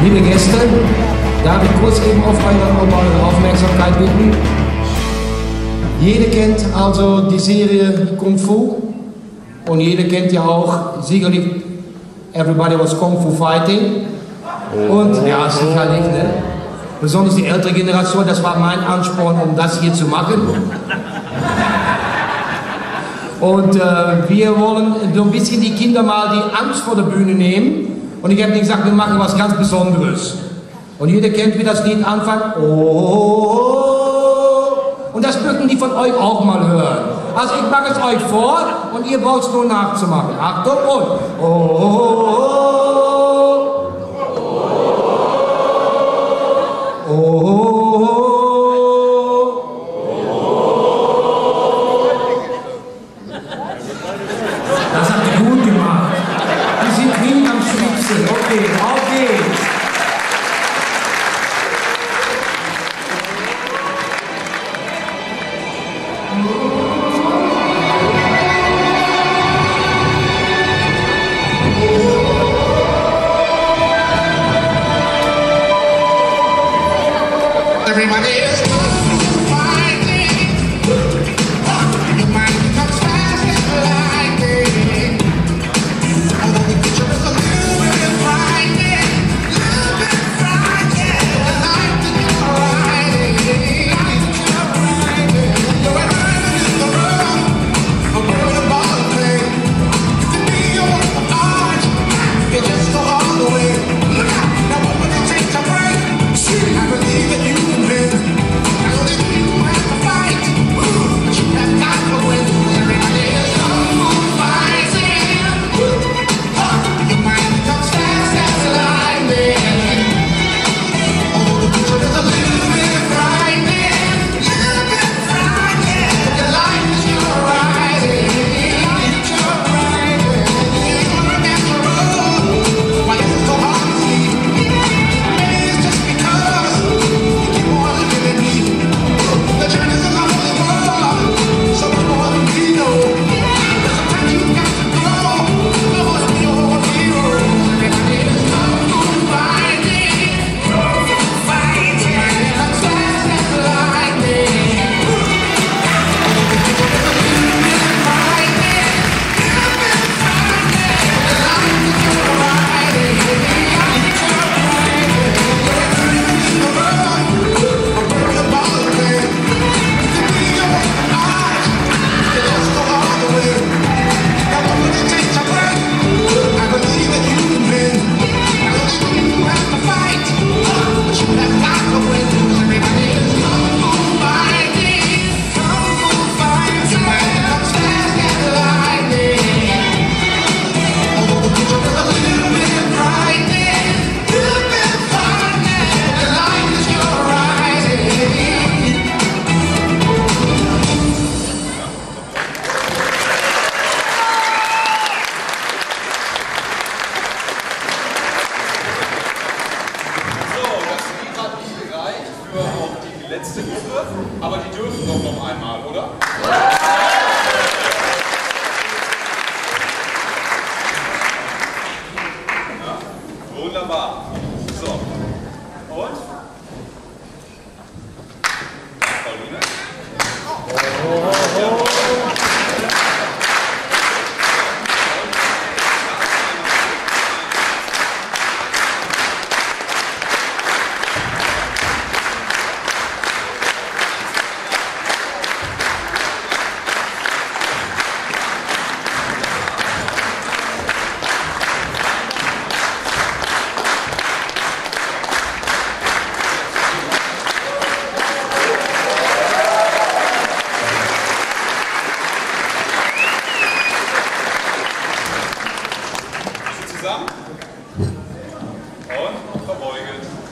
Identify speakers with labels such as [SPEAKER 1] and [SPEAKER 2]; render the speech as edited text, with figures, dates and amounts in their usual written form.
[SPEAKER 1] Liebe Gäste, darf ich kurz eben auf eure Aufmerksamkeit bitten. Jeder kennt also die Serie Kung Fu und jeder kennt ja auch sicherlich Everybody Was Kung Fu Fighting. Und ja, sicherlich, ne? Besonders die ältere Generation, das war mein Ansporn, um das hier zu machen. Und wir wollen so ein bisschen die Kinder mal die Angst vor der Bühne nehmen. Und ich habe gesagt, wir machen was ganz Besonderes. Und jeder kennt, wie das Lied anfängt. Oh. Und das möchten die von euch auch mal hören. Also ich mache es euch vor und ihr braucht es nur nachzumachen. Achtung und oh. Das habt ihr gut gemacht. Die sind nie am schlimmsten. Okay, auf geht's.
[SPEAKER 2] Everybody is fighting. Your mind becomes fast and lightning. Although the picture is a little bit frightening, the light that you're riding, you're riding in the room, a world of ball play. You can be a work of art, you just go all the way. Now what would it take to break? I believe that you can win. I know that you have to fight, but you have got to win. Everybody is fighting. Your mind becomes fast as lightning. Although the picture is a little bit frightening, your life is your riding. You're against the road. Why is it so hard to see? Maybe it's just because keep on looking at me. The journey's a lonely road, so much more than we know. Sometimes you've got to grow and be your hero. Everybody is fighting. Fighting. Comes fast as lightning. The picture is a little bit frightening. The life that you're riding.
[SPEAKER 3] Letzte Gruppe, aber die dürfen doch noch einmal, oder? Ja, wunderbar. So. Und? Pauline? Zusammen und verbeugen.